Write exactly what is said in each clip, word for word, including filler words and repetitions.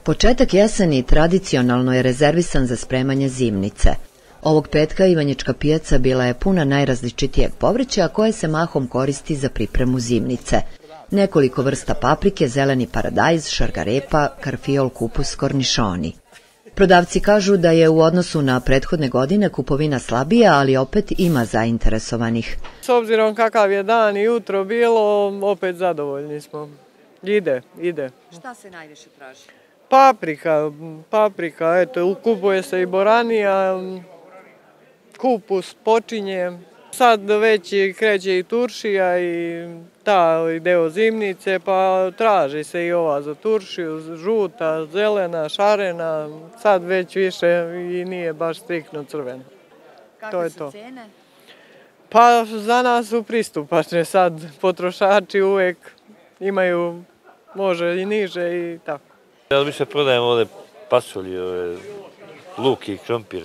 Početak jeseni tradicionalno je rezervisan za spremanje zimnice. Ovog petka ivanjička pijaca bila je puna najrazličitijeg povrća koje se mahom koristi za pripremu zimnice. Nekoliko vrsta paprike, zeleni paradajz, šargarepa, karfiol, kupus, kornišoni. Prodavci kažu da je u odnosu na prethodne godine kupovina slabija, ali opet ima zainteresovanih. S obzirom kakav je dan i jutro bilo, opet zadovoljni smo. Ide, ide. Šta se najviše traži? Paprika, paprika, eto, kupuje se i boranija, kupus počinje. Sad već kreće i turšija i ta deo zimnice, pa traži se i ova za turšiju, žuta, zelena, šarena, sad već više i nije baš striktno crvena. Kakve su cene? Pa za nas su pristupačne, sad potrošači uvek imaju, može i niže i tako. Ja više prodajem ovdje pasulji, luk i krompir.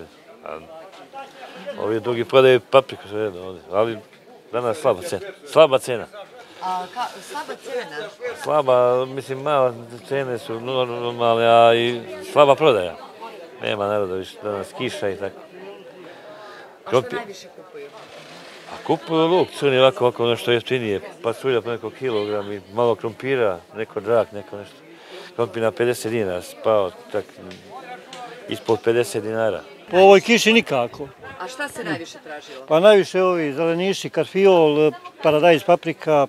Ovi drugi prodaju papriku, ali danas slaba cena. Slaba cena. A slaba cena? Slaba, mislim, malo cene su normalne, a i slaba prodaja. Nema naroda više, danas kiša i tako. A što najviše kupuju? A kupuju luk, crni ovako, ovako ono što je jeftinije. Pasulja po neko kilogram i malo krompira, neko drak, neko nešto. Krompir na pedeset dinara, spao tak ispod pedeset dinara. Po ovoj kiši nikako. A šta se najviše tražilo? Pa najviše ovi zeleniši, karfiol, paradajz, paprika,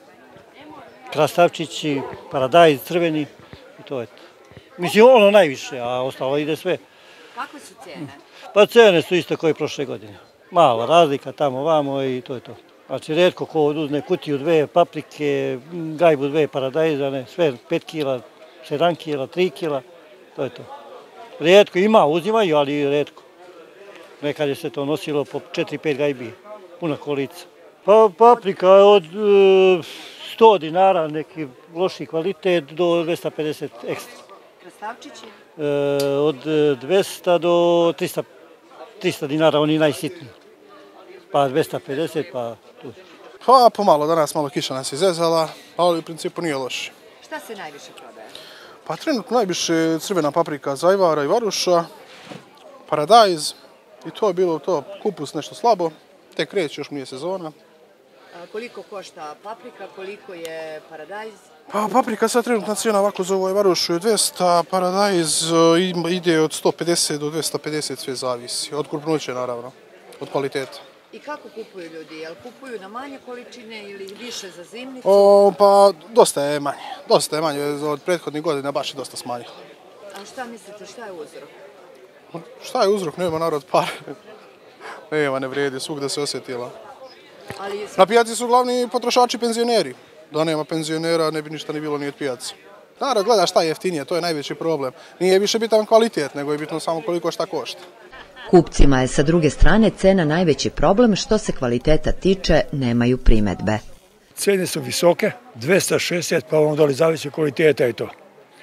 krastavčići, paradajz, crveni i to je to. Mislim, ono najviše, a ostalo ide sve. Kakve su cene? Pa cene su isto kao i prošle godine. Mala razlika tamo, vamo i to je to. Znači, redko ko uzme kutiju dve paprike, gajbu dve paradajza, ne, sve pet kila, sedam kila, tri kila, to je to. Redko ima, uzimaju, ali redko. Nekad je se to nosilo po četiri pet gajbi, puna kolica. Pa paprika je od sto dinara, neki loši kvalitet, do dvesta pedeset ekstra. Krastavčići? Od dvesta do trista dinara, oni najsitniji. Pa dvesta pedeset, pa tu. Pa pomalo, danas malo kiša nas je zezala, ali u principu nije loše. Šta se najviše prodaje? Pa trenutno najviše crvena paprika za Ajvara i Varuša, paradajz, i to je bilo to, kupus nešto slabo, tek kreće, još nije sezona. A koliko košta paprika, koliko je paradajz? Pa paprika sad trenutna cijena ovako za ovoj Varušu je dvesta, paradajz ide od sto pedeset do dvesta pedeset, sve zavisi, od krupnoće naravno, od kvaliteta. I kako kupuju ljudi? Jel kupuju na manje količine ili više za zimnicu? O, pa dosta je manje, dosta je manje, od prethodnih godina baš je dosta smanjilo. A šta mislite, šta je uzrok? Šta je uzrok? Nema narod pare. Nema, ne vredi, svugde se osjetila. Na pijaci su glavni potrošači penzioneri. Da nema penzionera ne bi ništa ni bilo ni od pijaca. Narod gleda šta je jeftinije, to je najveći problem. Nije više bitan kvalitet, nego je bitno samo koliko šta košta. Kupcima je sa druge strane cena najveći problem, što se kvaliteta tiče nemaju primedbe. Cene su visoke, dvesta šezdeset, pa onda li zavisi kvaliteta i to.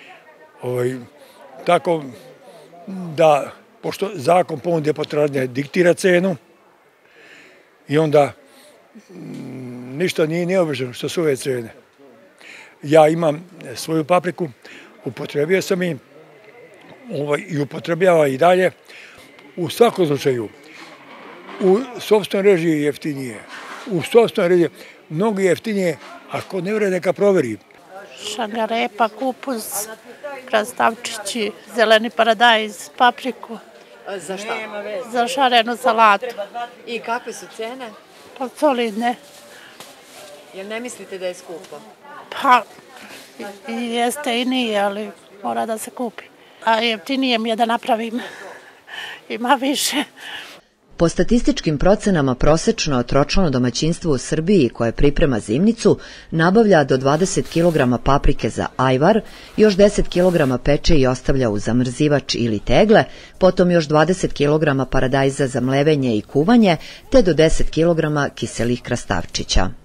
Tako da, pošto zakon ponude potražnje diktira cenu i onda ništa nije neobično što su ove cene. Ja imam svoju papriku, upotrebio sam i i upotrebljava i dalje. U svakom slučaju, u sopstvenoj režiji je jeftinije. U sopstvenoj režiji mnogo jeftinije, ako ne vrede neka proveri. Šargarepa, kupus, krastavčići, zeleni paradajz, papriku. Za šta? Za šarenu salatu. I kakve su cene? Pa solidne. Jel ne mislite da je skupo? Pa, jeste i nije, ali mora da se kupi. A jeftinije mi je da napravim. Ima više. Po statističkim procenama prosečno tročlano domaćinstvo u Srbiji koje priprema zimnicu nabavlja do dvadeset kilograma paprike za ajvar, još deset kilograma peče i ostavlja u zamrzivač ili tegle, potom još dvadeset kilograma paradajza za mlevenje i kuvanje, te do deset kilograma kiselih krastavčića.